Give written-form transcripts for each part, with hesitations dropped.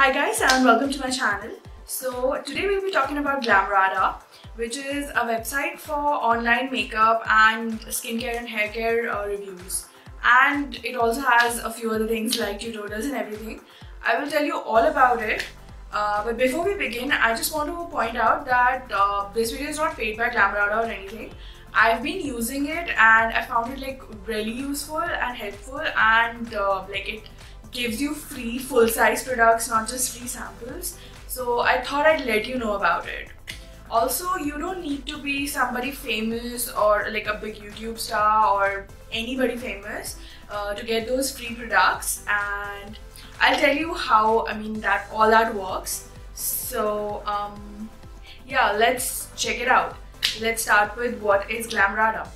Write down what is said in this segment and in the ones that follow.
Hi guys and welcome to my channel. So today we'll be talking about Glamrada, which is a website for online makeup and skincare and hair care reviews. And it also has a few other things like tutorials and everything. I will tell you all about it. But before we begin, I just want to point out that this video is not paid by Glamrada or anything. I've been using it and I found it like really useful and helpful, and it gives you free full-size products, not just free samples. So I thought I'd let you know about it. Also, you don't need to be somebody famous or like a big YouTube star or anybody famous to get those free products, and I'll tell you how that all that works. So yeah, let's check it out. Let's start with what is Glamrada.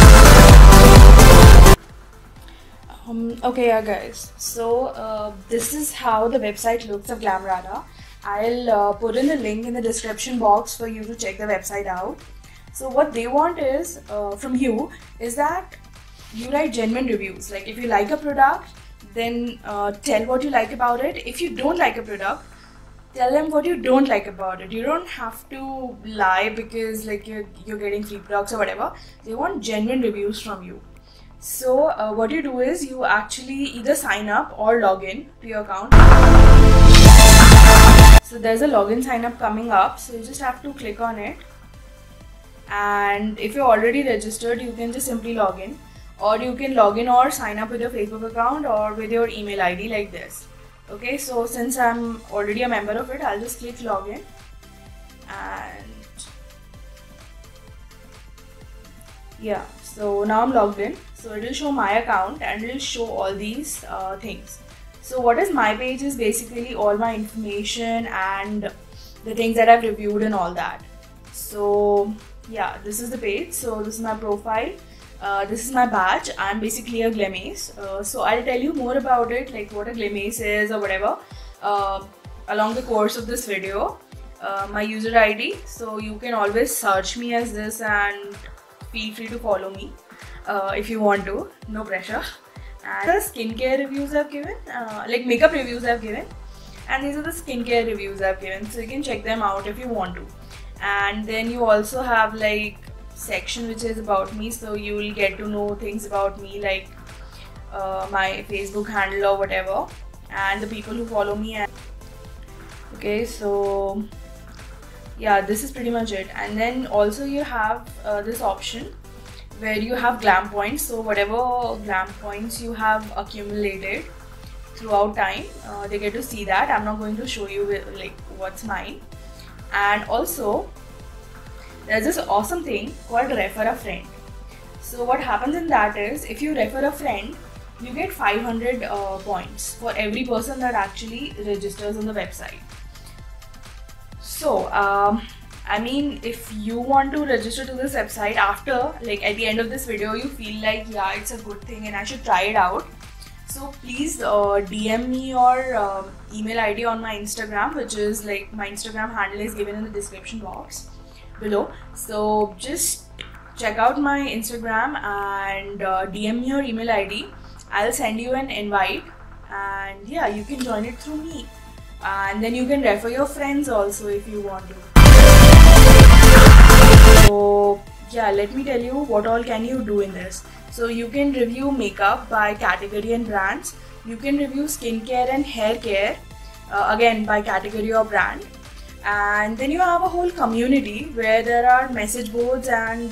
Okay, yeah guys, so this is how the website looks of Glamrada. I'll put in the link in the description box for you to check the website out. So what they want is from you is that you write genuine reviews. Like if you like a product, then tell what you like about it. If you don't like a product, tell them what you don't like about it. You don't have to lie because like you're getting free products or whatever. They want genuine reviews from you. So what you do is you actually either sign up or log in to your account. So there's a login sign up coming up, so you just have to click on it, and if you're already registered you can just simply log in, or you can log in or sign up with your Facebook account or with your email ID like this. Okay, so since I'm already a member of it, I'll just click login, and yeah, so now I'm logged in. So it will show my account and it will show all these things. So what is my page is basically all my information and the things that I've reviewed and all that. So yeah, this is the page. So this is my profile. This is my badge. I'm basically a Glamis. So I'll tell you more about it, like what a Glamis is or whatever, along the course of this video. My user ID. So you can always search me as this and feel free to follow me if you want to. No pressure. And the skincare reviews I've given, like makeup reviews I've given, and these are the skincare reviews I've given, so you can check them out if you want to. And then you also have like section which is about me, so you will get to know things about me, like my Facebook handle or whatever, and the people who follow me. Okay, so yeah, this is pretty much it. And then also you have this option where you have glam points. So whatever glam points you have accumulated throughout time, they get to see that. I'm not going to show you like what's mine. And also there's this awesome thing called refer a friend. So what happens in that is, if you refer a friend, you get 500 points for every person that actually registers on the website. So if you want to register to this website after, like at the end of this video, you feel like, yeah, it's a good thing and I should try it out. So please DM me your email ID on my Instagram, which is like, my Instagram handle is given in the description box below. So just check out my Instagram and DM me your email ID. I'll send you an invite, and yeah, you can join it through me. And then you can refer your friends also if you want to. So yeah, let me tell you what all can you do in this. So you can review makeup by category and brands. You can review skincare and hair care, again by category or brand. And then you have a whole community where there are message boards and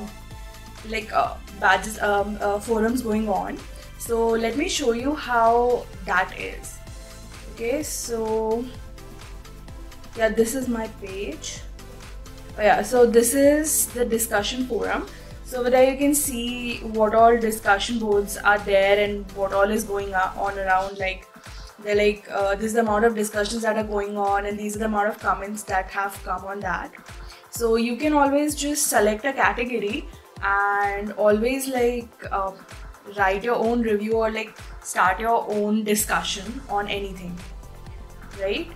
badges, forums going on. So let me show you how that is. Okay, so yeah, this is my page. Oh yeah, so this is the discussion forum. So over there you can see what all discussion boards are there and what all is going on around. Like they're like, this is the amount of discussions that are going on, and these are the amount of comments that have come on that. So you can always just select a category and always like write your own review or like start your own discussion on anything, right?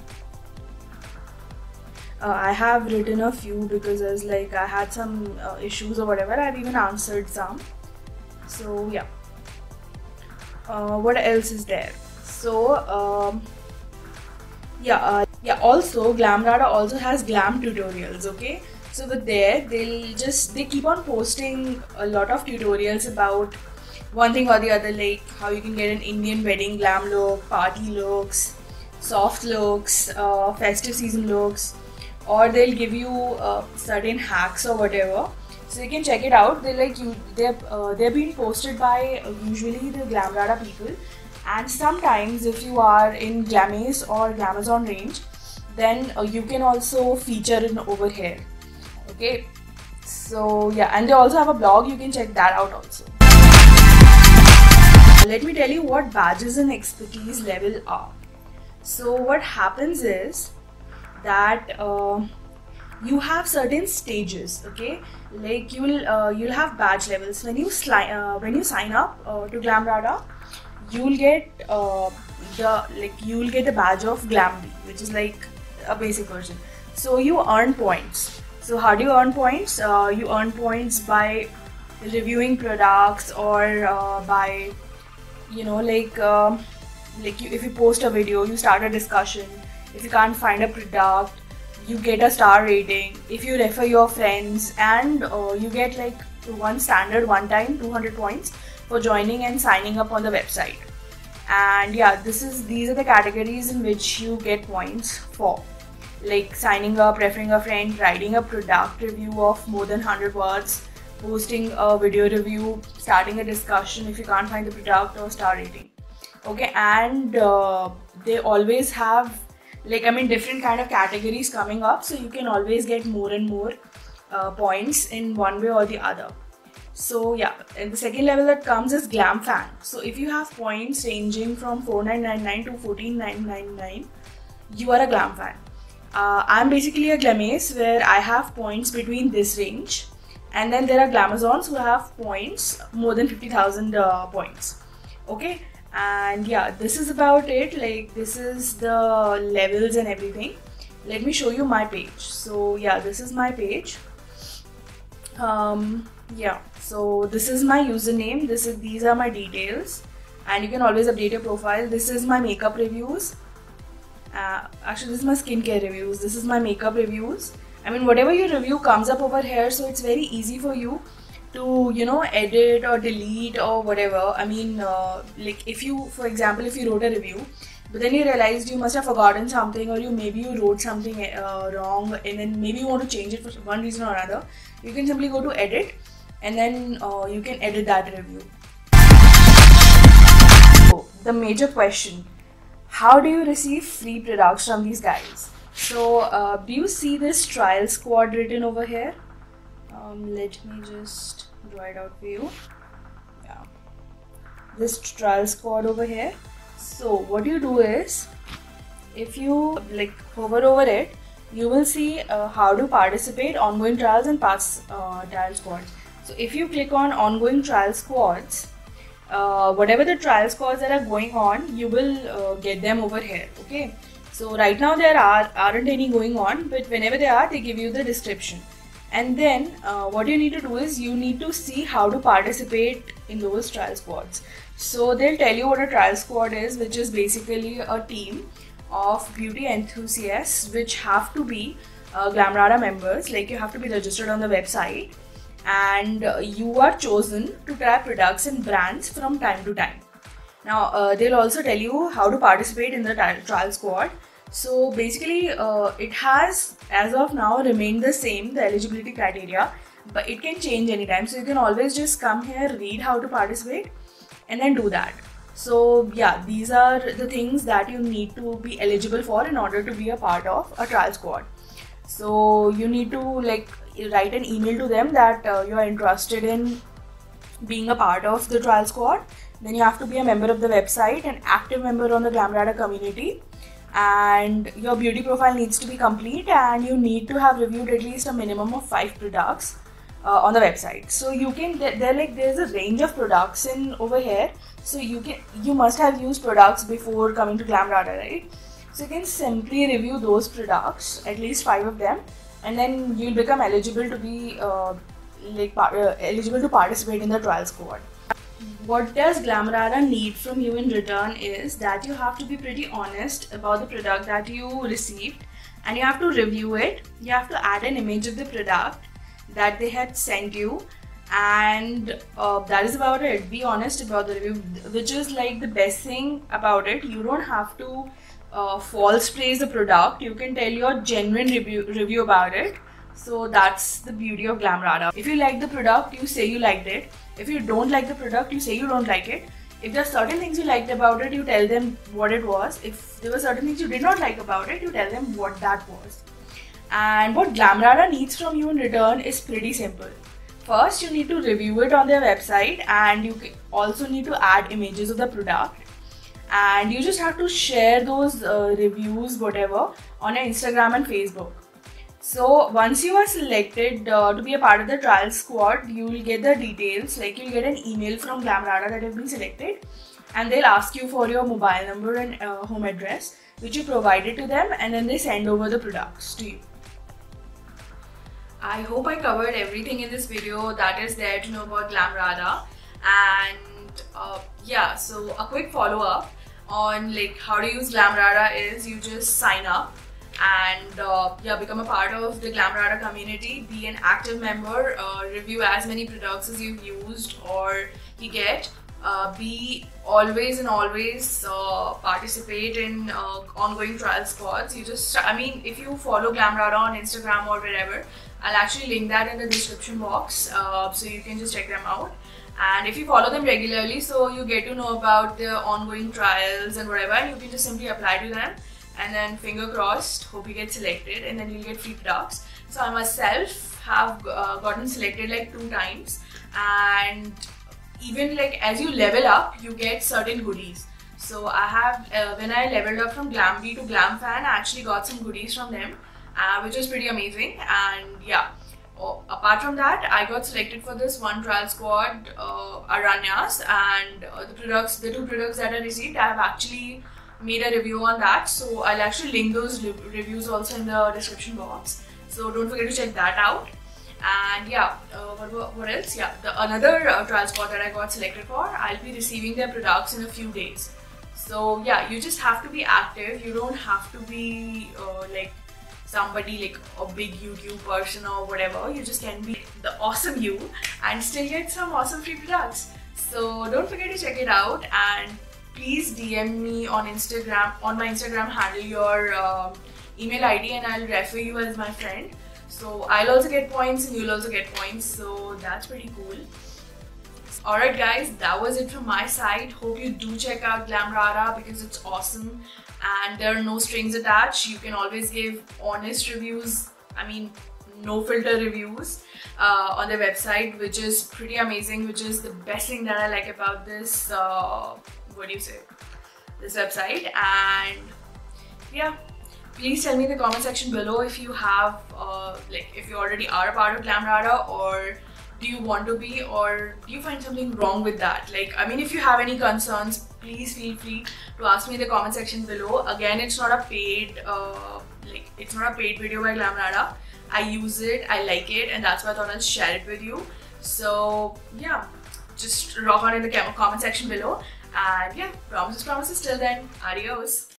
I have written a few because I had some issues or whatever. I've even answered some. So yeah. What else is there? So Yeah. Also, Glamrada also has glam tutorials. Okay, so with there, they keep on posting a lot of tutorials about one thing or the other, like how you can get an Indian wedding glam look, party looks, soft looks, festive season looks, or they'll give you certain hacks or whatever. So you can check it out. They're being posted by usually the Glamrada people, and sometimes if you are in Glamaze or Glamazon range, then you can also feature it over here. Okay, so yeah, and they also have a blog. You can check that out also. Let me tell you what badges and expertise level are. So what happens is that you have certain stages. Okay, like you'll have badge levels when you sign up to Glamrada. You'll get the badge of Glamby, which is like a basic version. So you earn points. So how do you earn points? You earn points by reviewing products, or by if you post a video, you start a discussion. If you can't find a product, you get a star rating. If you refer your friends, and you get like one time 200 points for joining and signing up on the website. And yeah, these are the categories in which you get points for, like signing up, referring a friend, writing a product review of more than 100 words, posting a video review, starting a discussion if you can't find the product, or star rating. Okay, and they always have different kind of categories coming up, so you can always get more and more points in one way or the other. So yeah, and the second level that comes is Glam Fan. So if you have points ranging from 4999 to 14999, you are a Glam Fan. I'm basically a Glamace, where I have points between this range, and then there are Glamazons who have points more than 50,000 points. Okay, and yeah, this is about it. Like, this is the levels and everything. Let me show you my page. So yeah, this is my page. Yeah, so this is my username. These are my details, and you can always update your profile. This is my makeup reviews. Actually, this is my skincare reviews. This is my makeup reviews. I mean, whatever you review comes up over here, so it's very easy for you to edit or delete or whatever. I mean, like, if you, for example, if you wrote a review, but then you realized you must have forgotten something, or maybe you wrote something wrong, and then maybe you want to change it for one reason or another, you can simply go to edit, and then you can edit that review. So, the major question: how do you receive free products from these guys? So do you see this trial squad written over here? Let me just draw it out for you. Yeah, this trial squad over here. So what you do is, if you hover over it, you will see how to participate, ongoing trials and past trial squads. So if you click on ongoing trial squads, whatever the trial squads that are going on, you will get them over here. Okay, so right now there aren't any going on, but whenever they are, they give you the description. And then what you need to do is, you need to see how to participate in those trial squads. So they'll tell you what a trial squad is, which is basically a team of beauty enthusiasts which have to be Glamrada members. Like, you have to be registered on the website, and you are chosen to try products and brands from time to time. Now they'll also tell you how to participate in the trial squad. So basically it has, as of now, remained the same, the eligibility criteria, but it can change anytime. So you can always just come here, read how to participate, and then do that. So yeah, these are the things that you need to be eligible for in order to be a part of a trial squad. So you need to write an email to them that you are interested in being a part of the trial squad. Then you have to be a member of the website, an active member on the Glamrada community, and your beauty profile needs to be complete, and you need to have reviewed at least a minimum of 5 products on the website. So you can, there's a range of products in over here. So you must have used products before coming to Glamrada, right? So you can simply review those products, at least 5 of them, and then you'll become eligible to be eligible to participate in the trial squad. what does Glamrada need from you in return is that you have to be pretty honest about the product that you received, and you have to review it. You have to add an image of the product that they had sent you, and that is about it. Be honest about the review, which is like the best thing about it. You don't have to false praise the product. You can tell your genuine review about it. So that's the beauty of Glamrada. If you like the product, you say you liked it. If you don't like the product, you say you don't like it. If there are certain things you liked about it, you tell them what it was. If there were certain things you did not like about it, you tell them what that was. And what Glamrada needs from you in return is pretty simple. First, you need to review it on their website, and you also need to add images of the product. And you just have to share those reviews, whatever, on your Instagram and Facebook. So once you are selected to be a part of the trial squad, you will get the details, like you'll get an email from Glamrada that you've been selected, and they'll ask you for your mobile number and home address, which you provided to them, and then they send over the products to you. I hope I covered everything in this video that is there to know about Glamrada. And yeah, so a quick follow-up on like how to use Glamrada is you just sign up and yeah, become a part of the Glamrada community, be an active member, review as many products as you've used or you get, be always participate in ongoing trial squads. You just, I mean, if you follow Glamrada on Instagram or wherever, I'll actually link that in the description box, so you can just check them out. And if you follow them regularly, so you get to know about the ongoing trials and whatever, and you can just simply apply to them. And then finger crossed, hope you get selected, and then you'll get free products. So I myself have gotten selected like 2 times, and even like as you level up, you get certain goodies. So I have, when I leveled up from Glam B to Glam Fan, I actually got some goodies from them, which was pretty amazing. And yeah, apart from that, I got selected for this one trial squad, Aranyas, and the 2 products that I received, I have actually made a review on that, so I'll actually link those reviews also in the description box, so don't forget to check that out. And yeah, what else? Yeah, another trial squad that I got selected for, I'll be receiving their products in a few days. So yeah, you just have to be active. You don't have to be like somebody like a big YouTube person or whatever. You just can be the awesome you and still get some awesome free products. So don't forget to check it out, and please DM me on Instagram, on my Instagram handle, your email ID, and I'll refer you as my friend. So I'll also get points and you'll also get points, so that's pretty cool. Alright guys, that was it from my side. Hope you do check out Glamrada because it's awesome and there are no strings attached. You can always give honest reviews, I mean no filter reviews on their website, which is pretty amazing, which is the best thing that I like about this this website. And yeah, please tell me in the comment section below if you have like if you already are a part of Glamrada, or do you want to be, or do you find something wrong with that? Like, I mean, if you have any concerns, please feel free to ask me in the comment section below. Again, it's not a paid it's not a paid video by Glamrada. I use it, I like it, and that's why I thought I'll share it with you. So yeah, just rock on in the comment section below. And yeah, promises till then. Adios.